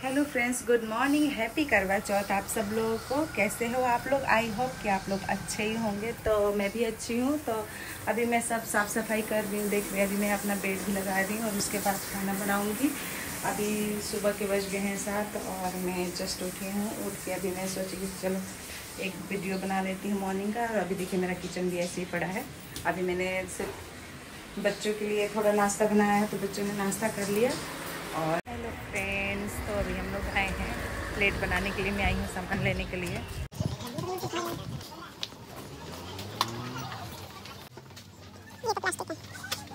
Hello friends, good morning. Happy Karva Chauth आप सब लोगों को। कैसे हो आप लोग? आई होप कि आप लोग अच्छे ही होंगे। तो मैं भी अच्छी हूँ। तो अभी मैं सब साफ़ सफाई कर रही हूँ। देख रही अभी मैं अपना बेड भी लगा रही हूँ और उसके बाद खाना बनाऊँगी। अभी सुबह के बज गए हैं 7 और मैं जस्ट उठी हूँ। उठ के अभी मैं सोची कि चलो एक वीडियो बना लेती हूँ मॉर्निंग का। और अभी देखिए मेरा किचन भी ऐसे ही पड़ा है। अभी मैंने सिर्फ बच्चों के लिए थोड़ा नाश्ता बनाया है, तो बच्चों ने नाश्ता कर लिया। और हेलो फ्रेंड्स, तो अभी हम लोग आए हैं प्लेट बनाने के लिए। मैं आई हूँ सामान लेने के लिए। ये तो प्लास्टिक है।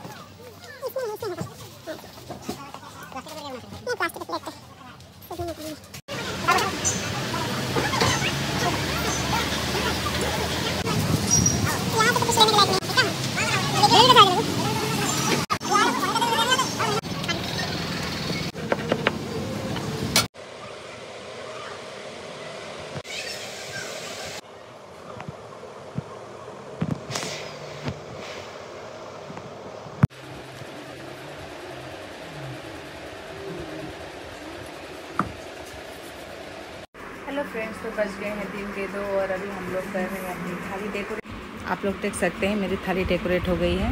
ये प्लास्टिक प्लेट है। हेलो फ्रेंड्स, तो बज गए हैं 3 के 2 और अभी हम लोग कर रहे हैं अपनी थाली डेकोरेट। आप लोग देख सकते हैं मेरी थाली डेकोरेट हो गई है।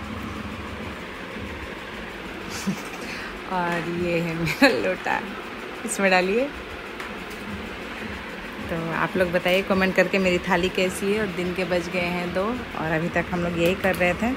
और ये है मेरा लोटा, इसमें डालिए। तो आप लोग बताइए कमेंट करके मेरी थाली कैसी है। और दिन के बज गए हैं 2 और अभी तक हम लोग यही कर रहे थे।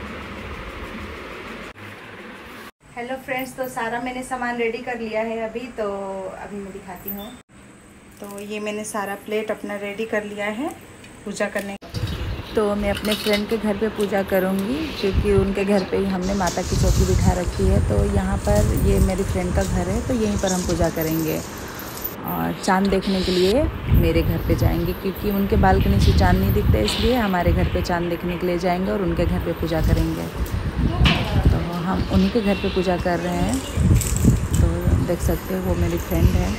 हेलो फ्रेंड्स, तो सारा मैंने सामान रेडी कर लिया है अभी। तो अभी मैं दिखाती हूँ। तो ये मैंने सारा प्लेट अपना रेडी कर लिया है पूजा करने। तो मैं अपने फ्रेंड के घर पे पूजा करूँगी, क्योंकि उनके घर पे ही हमने माता की चौकी बिठा रखी है। तो यहाँ पर ये मेरी फ्रेंड का घर है, तो यहीं पर हम पूजा करेंगे। और चाँद देखने के लिए मेरे घर पे जाएंगे, क्योंकि उनके बालकनी से चाँद नहीं दिखता, इसलिए हमारे घर पे चाँद देखने के लिए जाएंगे और उनके घर पे पूजा करेंगे। तो हम उन्हीं के घर पे पूजा कर रहे हैं। तो देख सकते हो वो मेरी फ्रेंड है।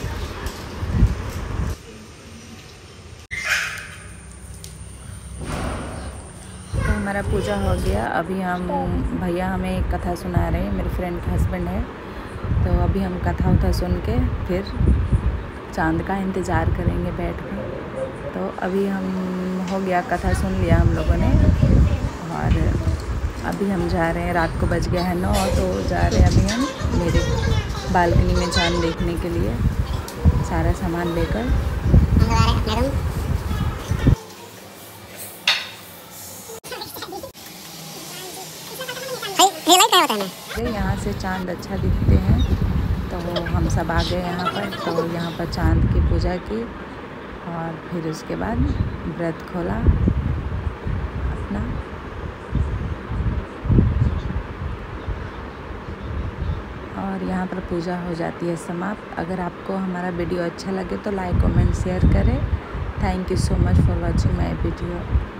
हमारा पूजा हो गया। अभी हम भैया हमें एक कथा सुना रहे हैं, मेरे फ्रेंड के हस्बैंड है। तो अभी हम कथा उथा सुन के फिर चांद का इंतज़ार करेंगे बैठ के। तो अभी हम हो गया, कथा सुन लिया हम लोगों ने। और अभी हम जा रहे हैं, रात को बज गया है 9, तो जा रहे हैं अभी हम मेरे बालकनी में चांद देखने के लिए, सारा सामान लेकर। यहाँ से चांद अच्छा दिखते हैं, तो हम सब आ गए यहाँ पर। तो यहाँ पर चांद की पूजा की और फिर उसके बाद व्रत खोला अपना। और यहाँ पर पूजा हो जाती है समाप्त। अगर आपको हमारा वीडियो अच्छा लगे तो लाइक कमेंट शेयर करें। Thank you so much for watching my video.